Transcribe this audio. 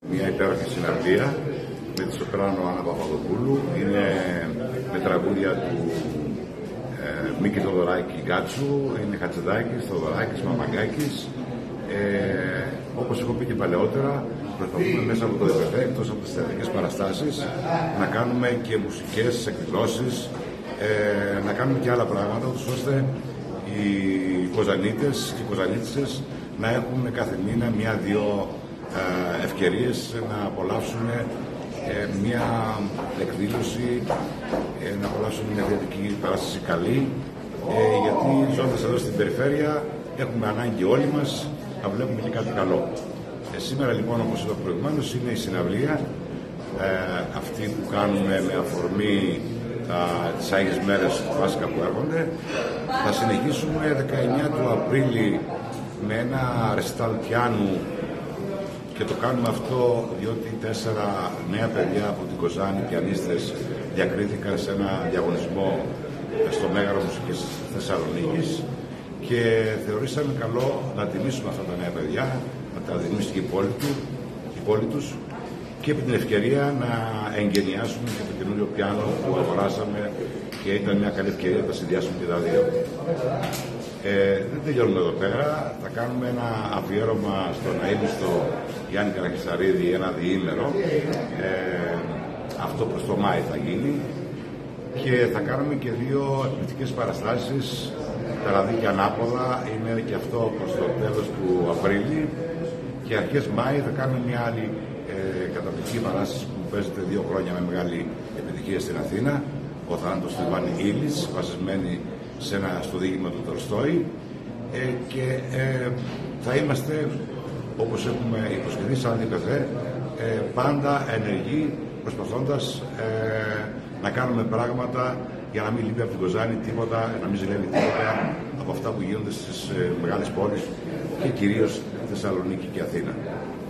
Μια υπέροχη συναυλία με τη σοπράνο Άννα Παπαδοπούλου. Είναι με τραγούδια του Μίκη Θοδωράκη Γκάτσου, είναι Χατζηδάκης, Θοδωράκης, Μαμαγκάκης. Όπως έχω πει και παλαιότερα, προσπαθούμε μέσα από το ΔΕΠΕ, εκτός από τις θεατρικές παραστάσεις, να κάνουμε και μουσικές εκδηλώσεις, να κάνουμε και άλλα πράγματα, ώστε οι κοζανίτες και οι κοζανίτσες να έχουν κάθε μήνα μια-δύο ευκαιρίες να απολαύσουν μια εκδήλωση, να απολαύσουν μια θεατρική παράσταση καλή, γιατί ζώντας εδώ στην περιφέρεια έχουμε ανάγκη όλοι μας να βλέπουμε και κάτι καλό. Σήμερα λοιπόν, όπως είπα προηγουμένως, είναι η συναυλία αυτή που κάνουμε με αφορμή τις Άγιες Μέρες του Πάσχα που έρχονται. Θα συνεχίσουμε 19 του Απρίλη με ένα ρεσιτάλ πιάνου, και το κάνουμε αυτό διότι 4 νέα παιδιά από την Κοζάνη, πιανίστες, διακρίθηκαν σε ένα διαγωνισμό στο Μέγαρο Μουσικής Θεσσαλονίκης και θεωρήσαμε καλό να τιμήσουμε αυτά τα νέα παιδιά, να τα τιμήσει και η πόλη τους, και επί την ευκαιρία να εγκαινιάσουμε και το καινούριο πιάνο που αγοράσαμε, και ήταν μια καλή ευκαιρία να τα συνδυάσουμε και τα δύο. Δεν τελειώνουμε εδώ πέρα. Θα κάνουμε ένα αφιέρωμα στον αείμνηστο Γιάννη Καραχισαρίδη, ένα διήμερο. Αυτό προς το Μάη θα γίνει. Και θα κάνουμε και 2 εκπληκτικές παραστάσεις. Τα Ραδίκια Ανάποδα είναι και αυτό προς το τέλος του Απρίλη. Και αρχές Μάη θα κάνουμε μια άλλη καταπληκτική παράσταση που παίζεται 2 χρόνια με μεγάλη επιτυχία στην Αθήνα. Ο θάνατος του Ιβάνη Ήλης, βασισμένη στο διήγημα του Τολστόη, και θα είμαστε, όπως έχουμε υποσχεθεί σαν ΔΠΕ, πάντα ενεργοί, προσπαθώντας να κάνουμε πράγματα για να μην λείπει από την Κοζάνη τίποτα, να μην ζηλεύει τίποτα από αυτά που γίνονται στις μεγάλες πόλεις και κυρίως Θεσσαλονίκη και Αθήνα.